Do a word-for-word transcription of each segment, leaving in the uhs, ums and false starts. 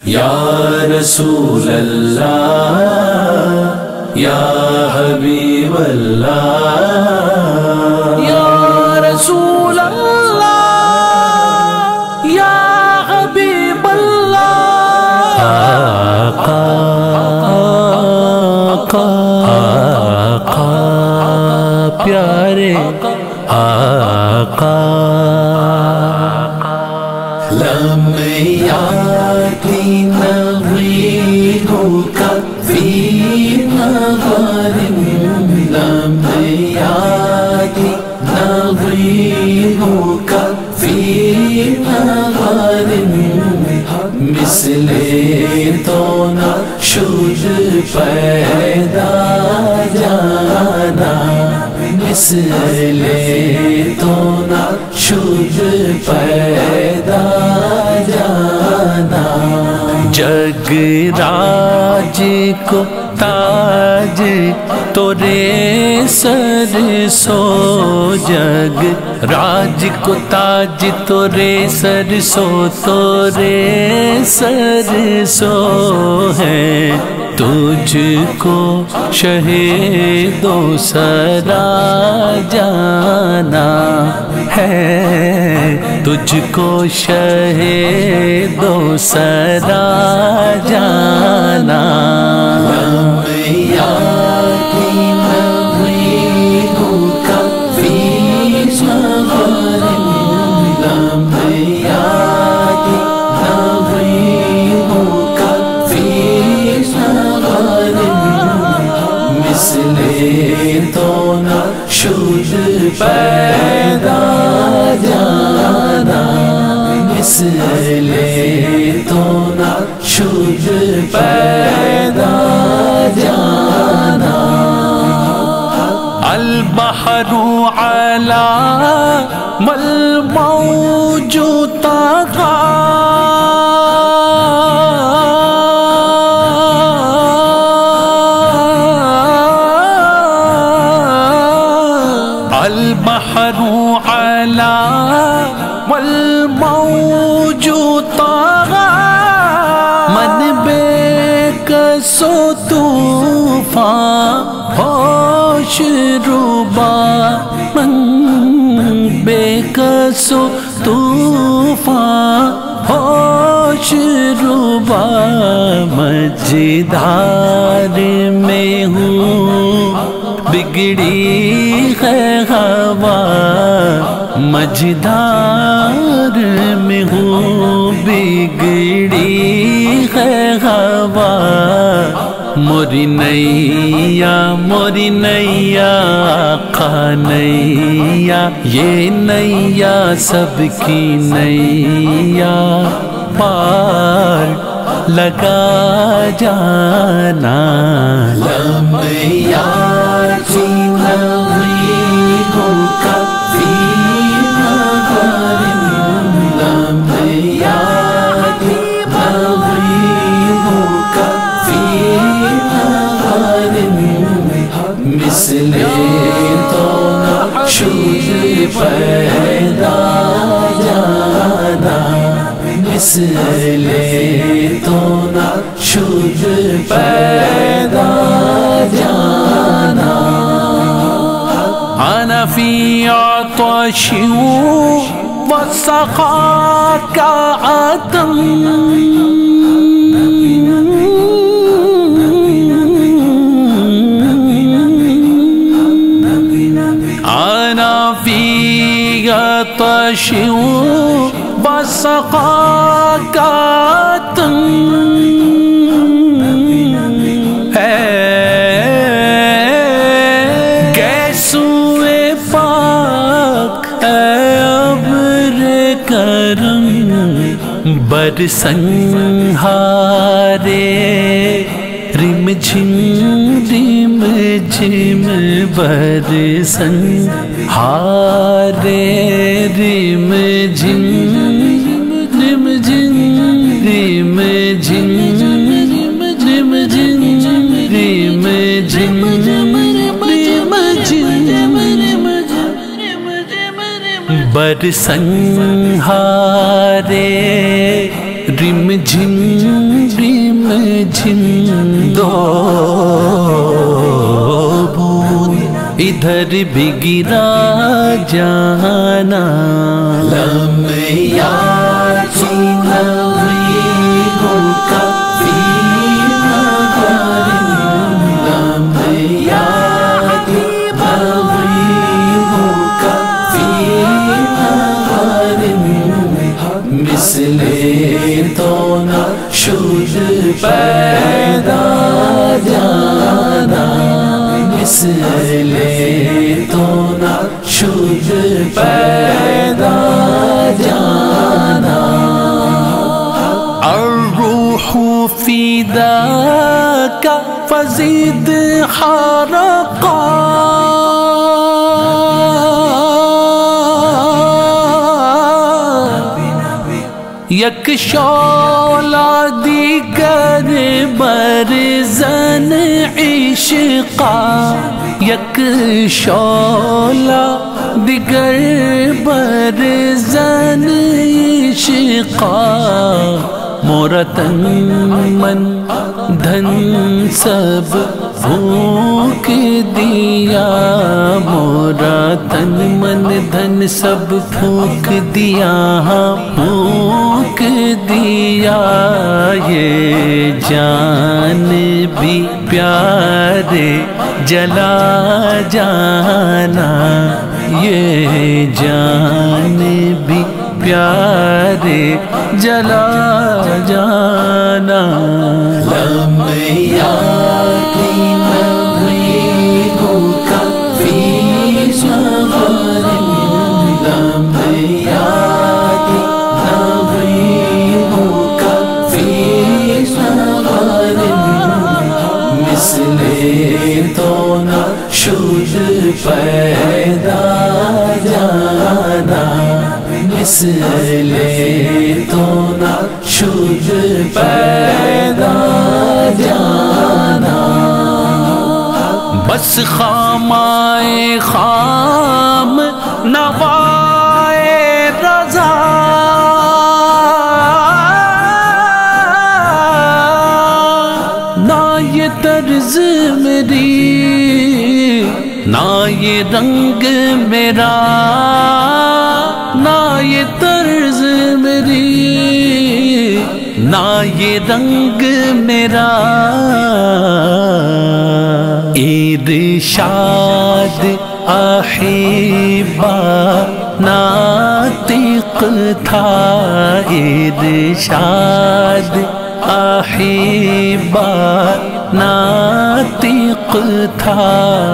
یا رسول اللہ یا حبیب اللہ یا رسول اللہ یا حبیب اللہ آقا آقا آقا پیارے آقا لمیا کی نویدوں کا فی نظر لمیا کی نویدوں کا فی نظر مثل تو نہ شد پیدا جانا مثل تو نہ شد پیدا جانا جگ راج کو تاج تورے سر سو جگ راج کو تاج تورے سر سو تورے سر سو ہے تجھ کو شہید و سرا جانا ہے تجھ کو شہید و سرا جانا لمیا کی نویدوں کا فی نظر لمیا کی نویدوں کا فی نظر مثل تو نہ شد پیدا جانا مثل تو نہ شد پیدا جانا البحر علی والموج طغى البحر علی والموج طغى من بے کس و طوفان ہوش ربا من بے کس و طوفان ہوش ربا مجدار میں ہوں بگڑی ہے ہوا مجدار میں ہوں بگڑی ہے ہوا موری نیا موری نیا آقا نیا یہ نیا سب کی نیا پار لگا جانا لمیا کی نویدوں کا فی نظر لمیا کی نویدوں کا فی نظر مثل تو نہ شد پیدا جانا مثل تو نہ شد پیدا جانا انا فی عطش وسقاک عطم انا فی عطش وسقاک عطم برسنہارے رم جھم رم جھم برسنہارے رم جھم رم جھم رم جھم رم جھم رم جھم برسنہارے رم جھم جھم دو بوند ادھر بھی گرا جانا لم یاتی نظیروں کا فی نظر لم یاتی نظیروں کا فی نظر مثل تو نہ شد پیدا جانا مثل تو نہ شد پیدا جانا الروح فداک فزد حرقا یک شعلہ دیگر برزن عشقا یک شعلہ دیگر برزن عشقا مورا تن من دھن سب پھونک دیا مورا تن من دھن سب پھونک دیا پھونک دیا یہ جان بھی پیارے جلا جانا یہ جان بھی پیارے جلا جانا لم یاتی نظیروں کا فی نظر لم یاتی نظیروں کا فی نظر مثل تو نہ شد پیدا جانا مثل تو نہ شد پیدا جانا بس خامائے خام نوائے رضا نہ یہ طرز میری نہ یہ رنگ میرا نہ یہ طرز میری نہ یہ رنگ میرا ارشاد احبا ناطق تھا ارشاد احبا ناطق تھا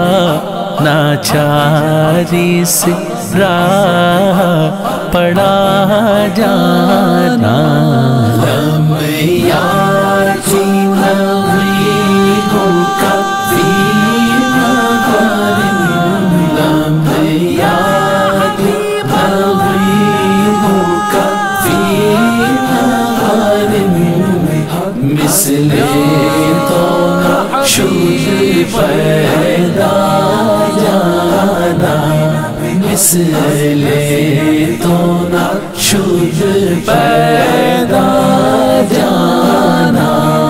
ناچاری سے راہ پڑا جانا لم یاتی نظیروں کا فی نظر لم یاتی نظیروں کا فی نظر مثل تو نہ شد پیدا جانا مثل تو نہ شد پیدا جانا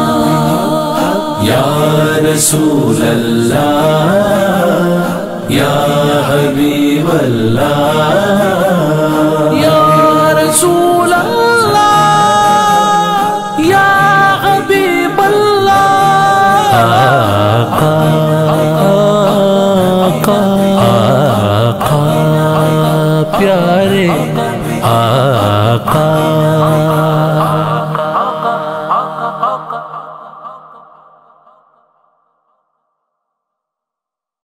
یا رسول اللہ یا حبیب اللہ یا رسول اللہ یا حبیب اللہ آقا آقا پیارے آقا